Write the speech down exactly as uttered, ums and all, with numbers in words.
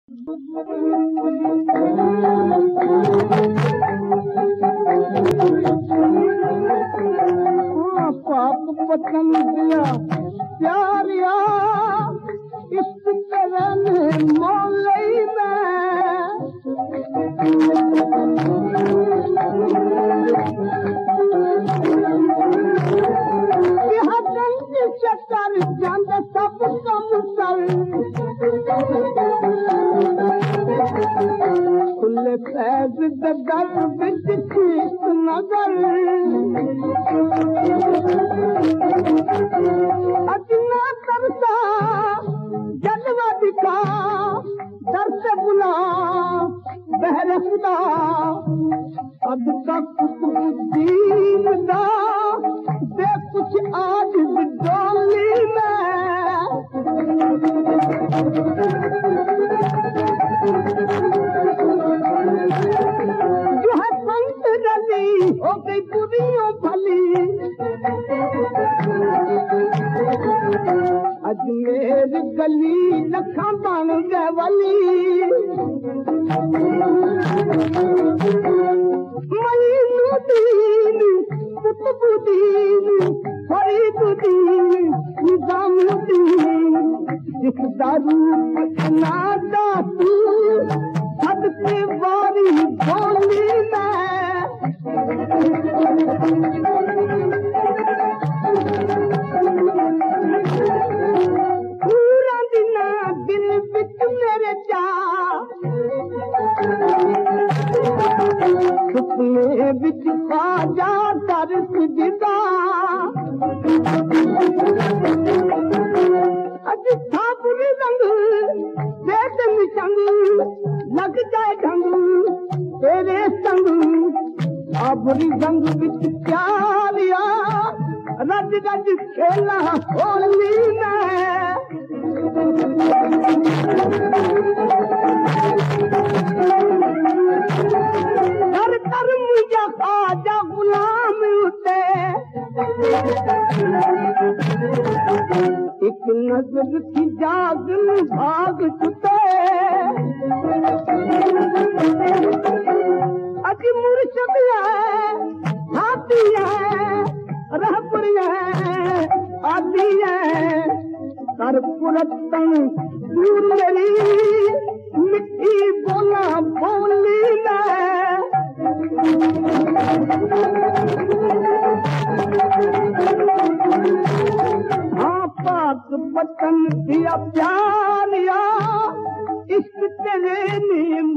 पाप पतन दिया प्यारिया इस तरह मोलई में चक्कर जान सब कम कर खुले फैज दर बिच शीश नगर अजना करता जलवा दिखा दर से बुला बहर खुदा अब तक दीन दा दे कुछ आज डोली में जो है संत रली हो गई बुरियों भली अजमेर गली लखा बन गए वली मईनुद्दीन कुतुबुद्दीन फरीदुद्दीन निजामुद्दीन जिसका रूप नादा तू सबके बारी बोली में पूरा दिन दिल बिच मेरे जा सुपने बिच खाजा कर सजदा अज थापुर रंग देत मिसंग लग जाए ढंग तेरे संग आबरी रंग बिच प्यारिया रज रज खेला होली में कर कर मुझे खाजा गुलाम उते एक नजर की जागन भाग छुटे अज मुर्शद है हाथी है रहबरी है आदि है कर पुरतन दूर मेरी मिट्टी बोला बोली में हाँ पाक बचन दिया प्यारिया इश्क तेरे ने